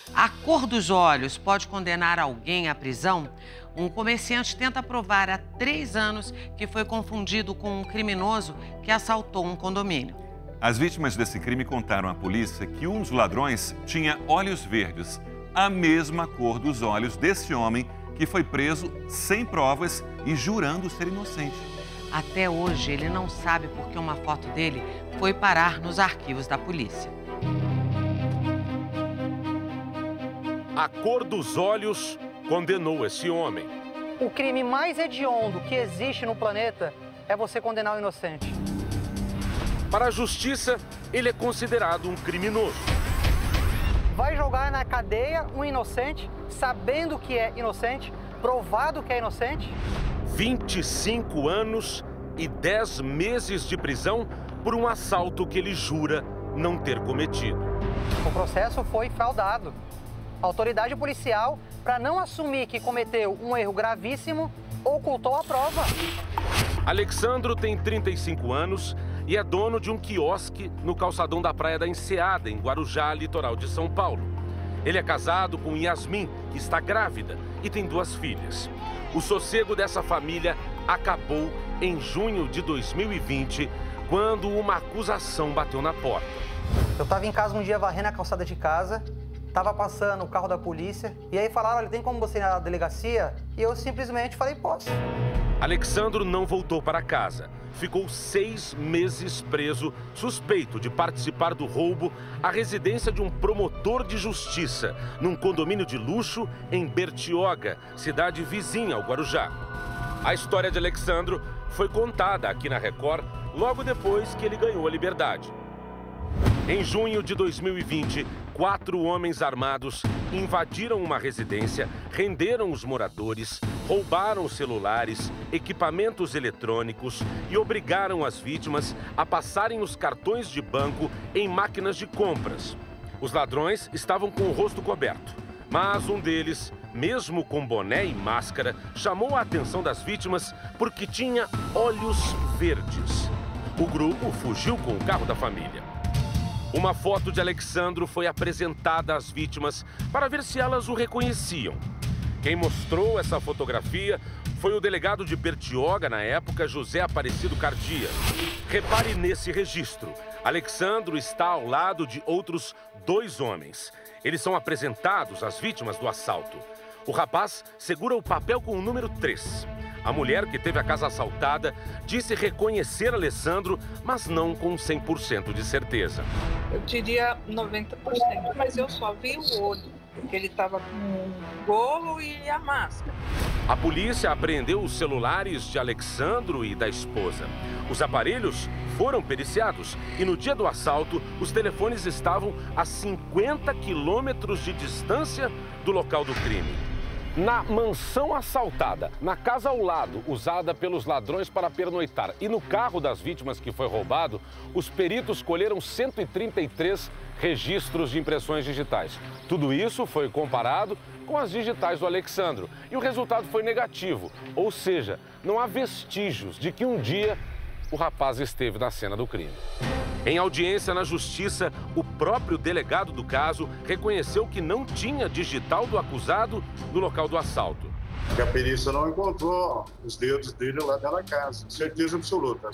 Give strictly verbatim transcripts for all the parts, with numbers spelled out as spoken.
A cor dos olhos pode condenar alguém à prisão? Um comerciante tenta provar há três anos que foi confundido com um criminoso que assaltou um condomínio. As vítimas desse crime contaram à polícia que um dos ladrões tinha olhos verdes, a mesma cor dos olhos desse homem que foi preso sem provas e jurando ser inocente. Até hoje, ele não sabe por que uma foto dele foi parar nos arquivos da polícia. A cor dos olhos condenou esse homem. O crime mais hediondo que existe no planeta é você condenar o inocente. Para a justiça, ele é considerado um criminoso. Vai jogar na cadeia um inocente, sabendo que é inocente, provado que é inocente? vinte e cinco anos e dez meses de prisão por um assalto que ele jura não ter cometido. O processo foi fraudado. A autoridade policial, para não assumir que cometeu um erro gravíssimo, ocultou a prova. Alexandro tem trinta e cinco anos e é dono de um quiosque no calçadão da Praia da Enseada, em Guarujá, litoral de São Paulo. Ele é casado com Yasmin, que está grávida e tem duas filhas. O sossego dessa família acabou em junho de dois mil e vinte, quando uma acusação bateu na porta. Eu estava em casa um dia varrendo a calçada de casa, estava passando o carro da polícia, e aí falaram, olha, tem como você ir na delegacia? E eu simplesmente falei, posso. Alexandro não voltou para casa. Ficou seis meses preso, suspeito de participar do roubo à residência de um promotor de justiça, num condomínio de luxo em Bertioga, cidade vizinha ao Guarujá. A história de Alexandro foi contada aqui na Record logo depois que ele ganhou a liberdade. Em junho de dois mil e vinte, quatro homens armados invadiram uma residência, renderam os moradores, roubaram celulares, equipamentos eletrônicos e obrigaram as vítimas a passarem os cartões de banco em máquinas de compras. Os ladrões estavam com o rosto coberto, mas um deles, mesmo com boné e máscara, chamou a atenção das vítimas porque tinha olhos verdes. O grupo fugiu com o carro da família. Uma foto de Alexandro foi apresentada às vítimas para ver se elas o reconheciam. Quem mostrou essa fotografia foi o delegado de Bertioga, na época, José Aparecido Cardia. Repare nesse registro. Alexandro está ao lado de outros dois homens. Eles são apresentados às vítimas do assalto. O rapaz segura o papel com o número três. A mulher que teve a casa assaltada disse reconhecer Alexandro, mas não com cem por cento de certeza. Eu diria noventa por cento, mas eu só vi o olho, porque ele estava com o gorro e a máscara. A polícia apreendeu os celulares de Alexandro e da esposa. Os aparelhos foram periciados e no dia do assalto, os telefones estavam a cinquenta quilômetros de distância do local do crime. Na mansão assaltada, na casa ao lado, usada pelos ladrões para pernoitar, e no carro das vítimas que foi roubado, os peritos colheram cento e trinta e três registros de impressões digitais. Tudo isso foi comparado com as digitais do Alexandro e o resultado foi negativo, ou seja, não há vestígios de que um dia o rapaz esteve na cena do crime. Em audiência na justiça, o próprio delegado do caso reconheceu que não tinha digital do acusado no local do assalto. E a perícia não encontrou os dedos dele lá dentro da casa. Certeza absoluta.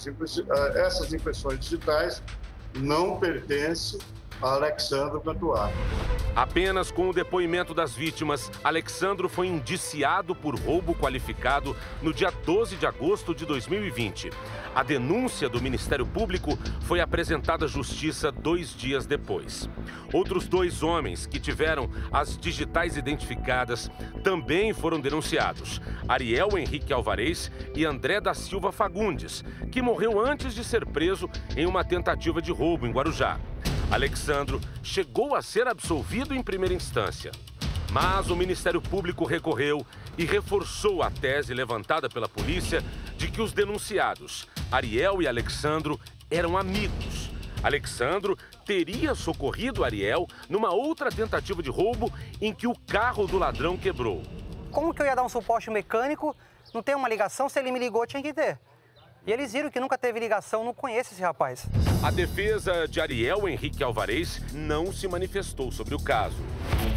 Essas impressões digitais não pertencem a Alexandro Cantuário. Apenas com o depoimento das vítimas, Alexandro foi indiciado por roubo qualificado no dia doze de agosto de dois mil e vinte. A denúncia do Ministério Público foi apresentada à Justiça dois dias depois. Outros dois homens que tiveram as digitais identificadas também foram denunciados. Ariel Henrique Alvarez e André da Silva Fagundes, que morreu antes de ser preso em uma tentativa de roubo em Guarujá. Alexandro chegou a ser absolvido em primeira instância. Mas o Ministério Público recorreu e reforçou a tese levantada pela polícia de que os denunciados, Ariel e Alexandro, eram amigos. Alexandro teria socorrido Ariel numa outra tentativa de roubo em que o carro do ladrão quebrou. Como que eu ia dar um suporte mecânico? Não tem uma ligação, se ele me ligou, tinha que ter. E eles viram que nunca teve ligação, não conhece esse rapaz. A defesa de Ariel Henrique Alvarez não se manifestou sobre o caso.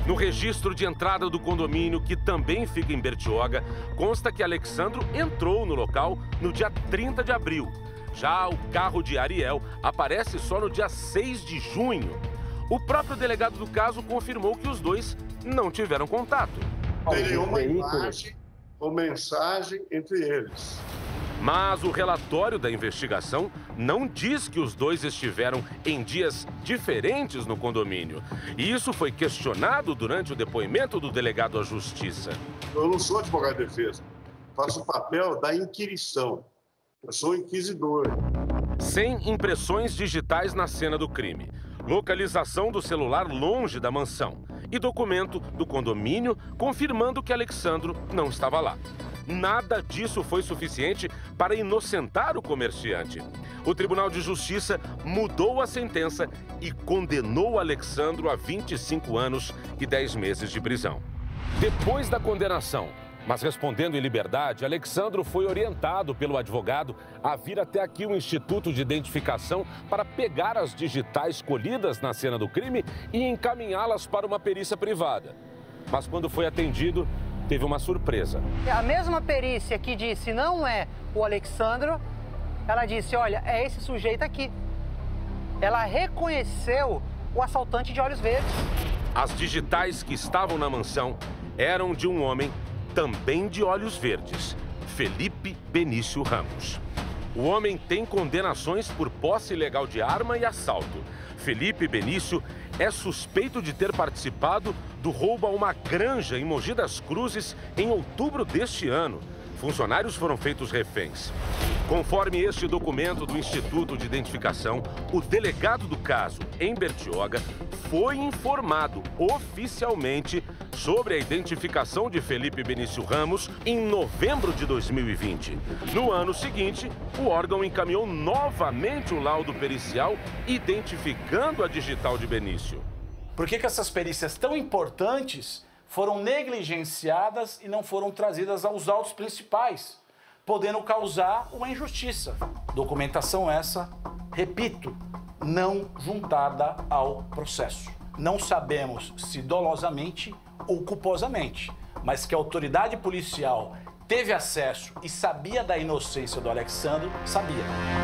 No registro de entrada do condomínio, que também fica em Bertioga, consta que Alexandro entrou no local no dia trinta de abril. Já o carro de Ariel aparece só no dia seis de junho. O próprio delegado do caso confirmou que os dois não tiveram contato. Teria uma imagem ou mensagem entre eles. Mas o relatório da investigação não diz que os dois estiveram em dias diferentes no condomínio. E isso foi questionado durante o depoimento do delegado à Justiça. Eu não sou advogado de defesa, faço o papel da inquirição. Eu sou inquisidor. Sem impressões digitais na cena do crime, localização do celular longe da mansão e documento do condomínio confirmando que Alexandro não estava lá. Nada disso foi suficiente para inocentar o comerciante. O Tribunal de Justiça mudou a sentença e condenou Alexandro a vinte e cinco anos e dez meses de prisão. Depois da condenação, mas respondendo em liberdade, Alexandro foi orientado pelo advogado a vir até aqui o Instituto de Identificação para pegar as digitais colhidas na cena do crime e encaminhá-las para uma perícia privada. Mas quando foi atendido, teve uma surpresa. A mesma perícia que disse não é o Alexandro, ela disse, olha, é esse sujeito aqui. Ela reconheceu o assaltante de olhos verdes. As digitais que estavam na mansão eram de um homem também de olhos verdes, Felipe Benício Ramos. O homem tem condenações por posse ilegal de arma e assalto. Felipe Benício é suspeito de ter participado do roubo a uma granja em Mogi das Cruzes em outubro deste ano. Funcionários foram feitos reféns. Conforme este documento do Instituto de Identificação, o delegado do caso, em Bertioga, foi informado oficialmente sobre a identificação de Felipe Benício Ramos em novembro de dois mil e vinte. No ano seguinte, o órgão encaminhou novamente o laudo pericial identificando a digital de Benício. Por que que essas perícias tão importantes foram negligenciadas e não foram trazidas aos autos principais, podendo causar uma injustiça? Documentação essa, repito, não juntada ao processo. Não sabemos se dolosamente ou culposamente, mas que a autoridade policial teve acesso e sabia da inocência do Alexandro, sabia.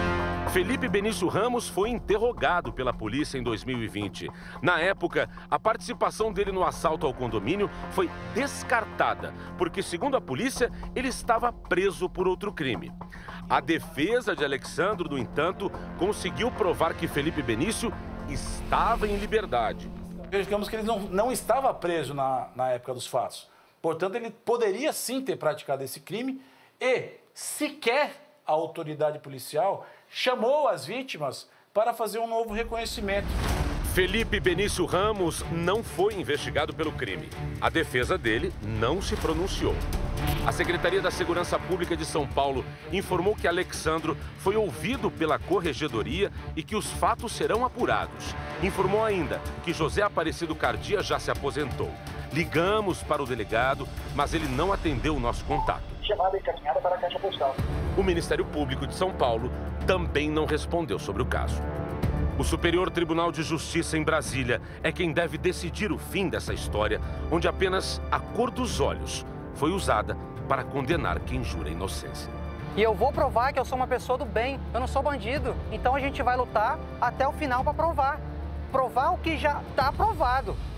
Felipe Benício Ramos foi interrogado pela polícia em dois mil e vinte. Na época, a participação dele no assalto ao condomínio foi descartada, porque, segundo a polícia, ele estava preso por outro crime. A defesa de Alexandro, no entanto, conseguiu provar que Felipe Benício estava em liberdade. Digamos que ele não, não estava preso na, na época dos fatos. Portanto, ele poderia sim ter praticado esse crime e sequer a autoridade policial chamou as vítimas para fazer um novo reconhecimento. Felipe Benício Ramos não foi investigado pelo crime. A defesa dele não se pronunciou. A Secretaria da Segurança Pública de São Paulo informou que Alexandro foi ouvido pela Corregedoria e que os fatos serão apurados. Informou ainda que José Aparecido Cardia já se aposentou. Ligamos para o delegado, mas ele não atendeu o nosso contato. Chamada encaminhada para a Caixa Postal. O Ministério Público de São Paulo também não respondeu sobre o caso. O Superior Tribunal de Justiça em Brasília é quem deve decidir o fim dessa história, onde apenas a cor dos olhos foi usada para condenar quem jura inocência. E eu vou provar que eu sou uma pessoa do bem, eu não sou bandido. Então a gente vai lutar até o final para provar. Provar o que já está provado.